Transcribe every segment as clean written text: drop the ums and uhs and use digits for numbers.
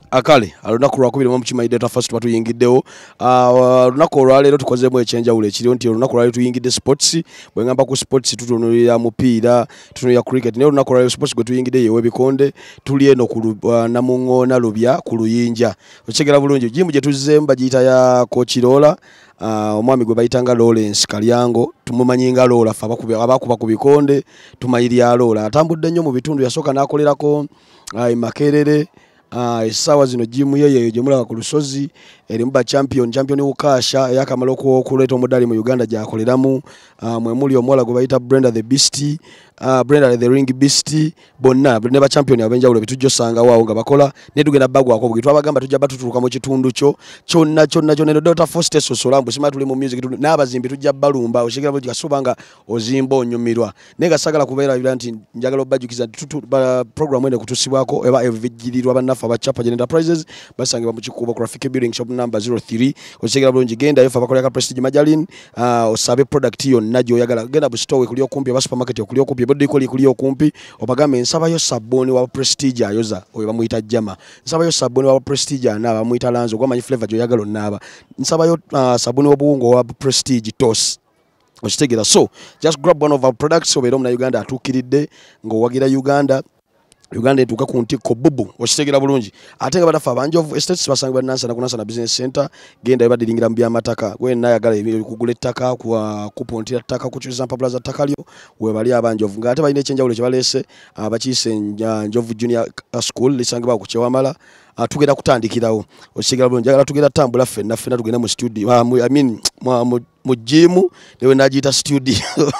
akale alunaku lwakubiri mu kimaide ta first batuyingiddewo lunaku olwaleero tukozeemu ekyenjawulo ekiriwo nti olunaku olwaleero tuyingidde sports bwe ngamba ku sports tutunulira mupiira tutunulira cricket naye olunaku olwaleero sports gwe tuyingidde yewe bikonde tuli eno ku Namuŋŋoona Lubya ku Luyinja okigera bulungi jimu gye tuzzeemu bagiyita ya Kochirola omwami gwe bayitanga Lawrence Kalyango tumumanyi nga Lola fa abakuba ku bikonde tumayirya Lola atambudde nnyo mu bitundu yasooka n'akolerako Makerere essaawa zino jimu yeyo gye mulaba ku lusozi erimu ba champion Ukasha yakamala okuleeta omudaali mu Uganda gyakoleramu mwe muli omuwala gwe bayita Brenda the Beast Brenda the Ring Beast bonna ne ba champion abenjawulo bitujjosanga waawo nga bakola ne tugenda bagwako bwe twabagamba tujja batutuluka mu kitundu kyonna ne Dr. Foster Sosolambu sima tuli mu music n'abazimbi tujja balumba oshigera bwe gasubanga ozimba onyumirwa nega sagala kubeera nti njagala obajukiza program ene kutusibwako eba evigirirwa bannafa abachapa Enterprises basangibwa mu Kikubo Graphic Building shop number 03 oshigera bulungi genda yofa bakolera ka Prestige Majalin osabe product yo najo oyagala genda bu store kuli okumpi aba supermarket kuli okumpi bodi kuli okumpi obagambe nsaba yo saboni wa Prestige ayoza oyo bamuyita jama nsaba yo saboni wa Prestige anaba bamuyita lanzo kwa manyi flavor jo yagala naba nsaba yo saboni wa buungo wa Prestige toss okitegera so just grab one of our products obeera mu Uganda atukiridde ng'owagira Uganda etuuka ku ntikko bubu okitegera bulungi ate nga batafa abanjovu estates basangibwa Nansana Business Center genda badiringira mu byamataka gwe nayagala kugula ettaka kupontira ttaka kukyusa mpapula za ttaka lyo we bali abanjovu nga ate balina ekyenjawulo kye baleese abakiise Njovu Junior School lisangibwa ku Kyewamala tugenda kutandikirawo okitegera bulungi njagala tugenda tambula ffenna tugenda mu studio I mean mu gym newe najita studio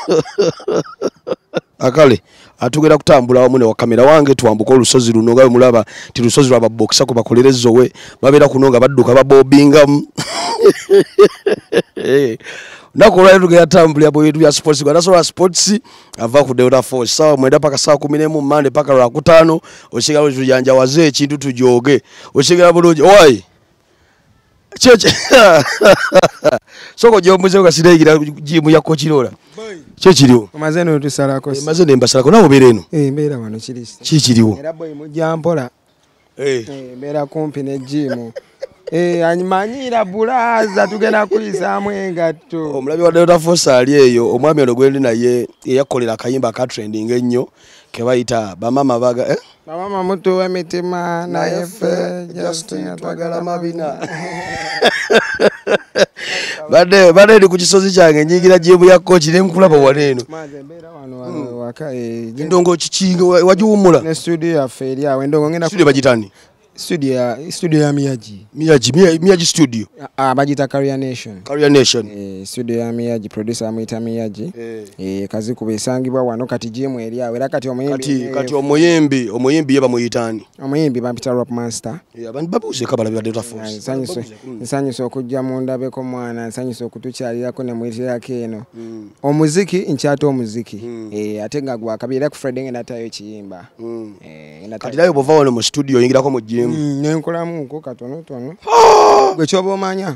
akale atugera kutambula wamu ne wa kamera wange twambuka olusozi luno nga mulaba ti lusozi lwa boxa ko bakolerezo we babera kunonga badduka babobinga nakola tugera tambula boyetu ya sports kwa nasola sports ava ku Delta Force sawa mwenda paka saa 10 mu mande paka lwa 5 oshigala ujanja waze ekintu tujoge oshigala bulungi oi cheche soko jombuze okasiregira jimu ya Kochirola Chechiriwo mazeno tusalako mazeno embasalako nawo bereno mbera wano kirisi chiriwo era boy mujampola mbera kumpi ne jimu anyimanyira bulaza tugenda kuyisa mwengatto omulabi wa Delta Force ali eyo omwami ono gwendi naye yakolera akayimba ka trending ennyo ke bayita bamama baga bamama muto w'emitima naye ffe Justin twagala mabina bade ndi ku kisozi kyange nyigira jimu ya coach ne mkulaba waneno maze mbera wano waka ndongo kikinga wajiwumula ne studio ya feri awe ndongo ngena studio bagitani studio ya Miyaji studio bagita Career Nation studio ya Miyaji producer amuyita Miyaji kazi kubesangibwa wano kati jimu eri awe kati omuyimbi yeba muyitani omuyimbi bampita Rock Master abantu babuze kabala bya Delta Force nsanyuso okujja munda ko mwana nsanyuso okutukyalirako ne mwitirako eno omuziki nkyata omuziki ate nga gwa kabira ku Friday ngenda tayo kiyimba kati dayo bova wano mu studio yingirako mu jimu nenkolamu ko katono gwe kyoba omanya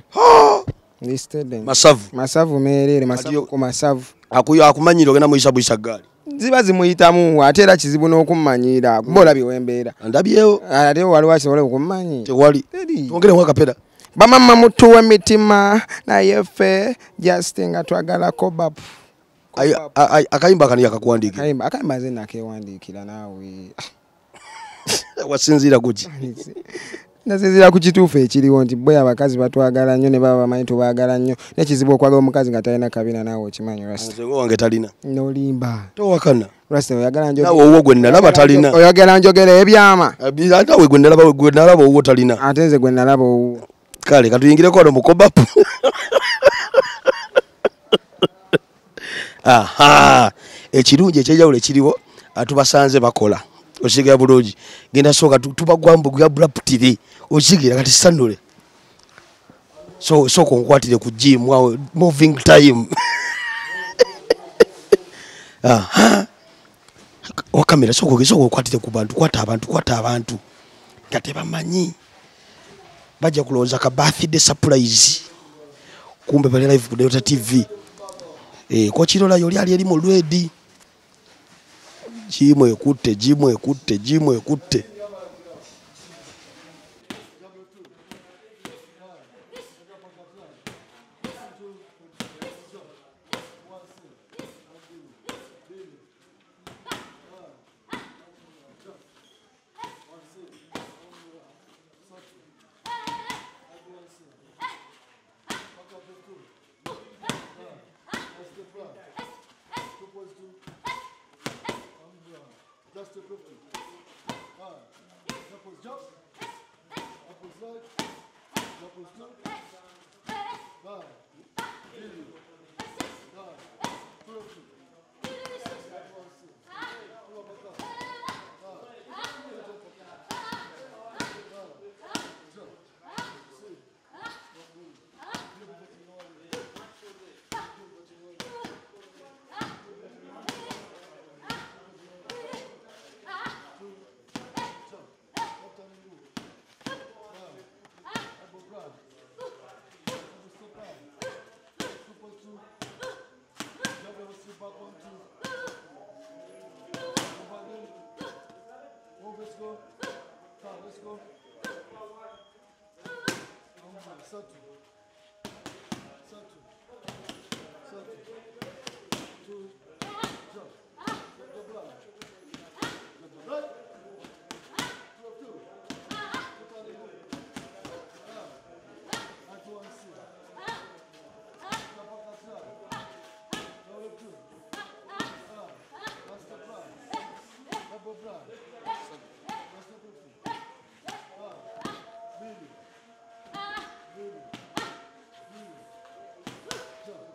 masavu merere masavu akumanyira ogenda muyisa buyisa gali ziba zimuyitamu ate era kizibu n'okumanyira kubola biwembeera ndabyewo ate waliwo asobola okumanyi tewali twongere mu akapera bamama mutu w'emitima naye ffe Justin nga twagalako bapu akayimba kani akakuwandiikira akayimba nze nakewandiikira naawe wasinzira kuki nasinzira ku kituufu ekiriwo nti bwe abakazi batwagala nnyo ne baba bamanyi tubaagala nnyo nekizibu okwagala omukazi nga talina kabina naawe okimanyi Rasta wange talina nolimba towakana Rasta oyagala njogera nawe owwo gwe nalaba talina oyagala njogera ebyama nawe gwe nalaba owwo talina ate nze gwe nalaba owwo kale katuyingireko wano mukobapu aha ekirungi ekyenjawulo ekiriwo atubasanze bakola oshigira bulungi genda soka tubagwambu ya braptiri oshigira kati sanule so konkwatire ku gym wow moving time wakamera soko kwatire ku bantu kwata abantu kate bamanyi bajja kulonza ka birthday surprise kumbe bali live ku Delta TV Kochirola yoli ali mu lwedi Jimu ekutte Just a 50. Jump, jump. Up was right. Jump was two. Really. 50. That was six. Pull up a cup. Jump. See. Let's go. Let's go. Settle. Two. Jump. Get the blood. Get the blood. 2 of 2. Put on the hook. And 2 and 6. Jump up that side. Double 2. That's the blood. Double blood. That's the 50. Really. Jump.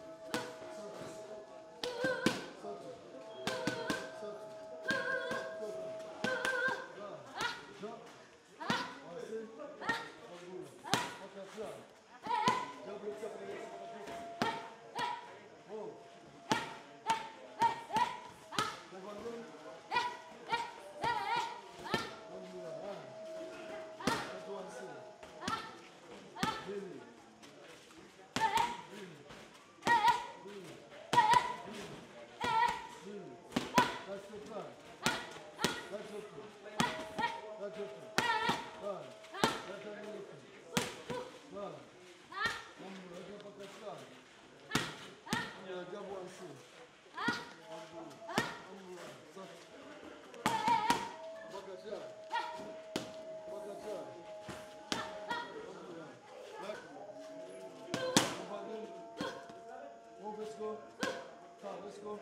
Let's go. Let's go.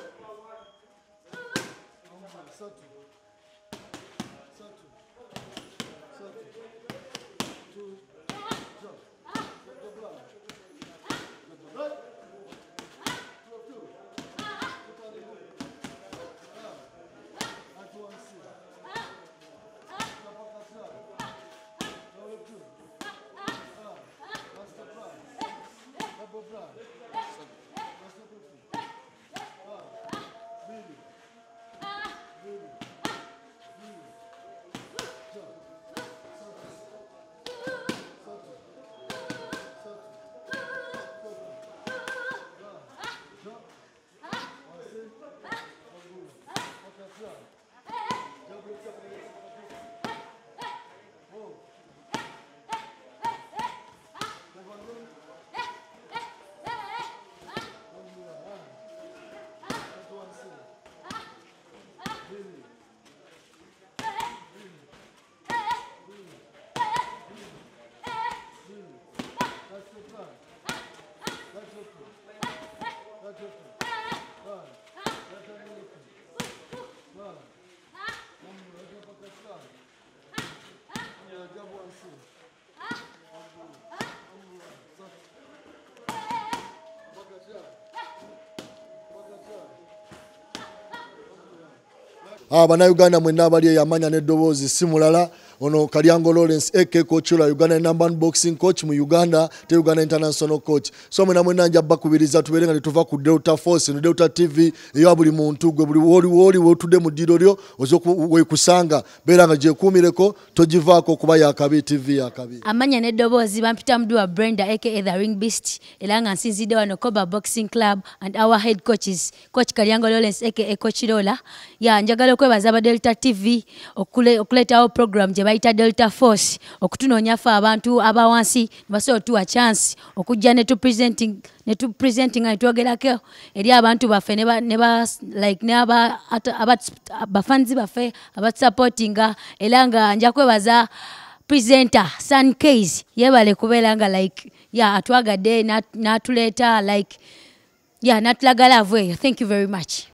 Settle. Two. Jump. Get the blood. Get the blood. 2 of 2. Put on the hook. And 2 and 6. Jump up that side. Double 2. That's the blood. Double blood. That's the 50. Really. Jump. Bannayuganda mwenna abali eyamanya n'eddoboozi si mulala ono Kalyango Lawrence aka Coach Rola, Uganda number 1 boxing coach mu Uganda te Uganda international coach. So mwenna nja bakubiriza tubeere nga tuva ku Delta Force no Delta TV eyo buli muntu gwe buli woli wotudde mu ddiro lyo wekusanga beera nga gyekuumireko togivaako kuba yakabi TV yakabi. Amanya n'eddoboozi bampita Mduwa Brenda aka The Ring Beast era nga nsinzidde wano Koba Boxing Club and our head coaches Coach Kalyango Lawrence aka Coach Rola. Ya njagala okwebaza ba Delta TV okuleetawo program gye bayita Delta Force okutunoonya ffe abantu abawansi basobola tuwa chance okujja ne tu presenting nga netwogerako eri abantu baffe bafanzi baffe abatusupportinga era nga nja kwebaza presenter Sun Case yebale kubeera nga atwagadde n'atuleeta natulaga love eyo. Thank you very much.